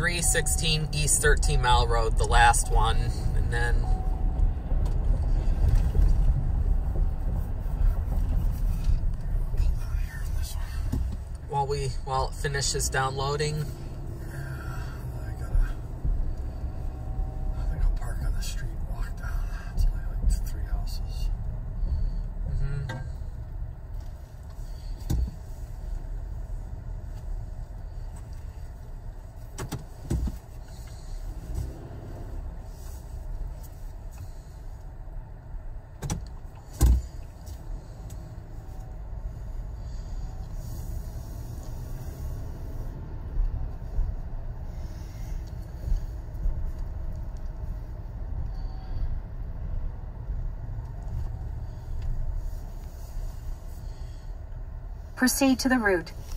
316 East 13 Mile Road, the last one, and then while it finishes downloading. I think I'll park on the street and walk down. It's only like 3 houses. Proceed to the route.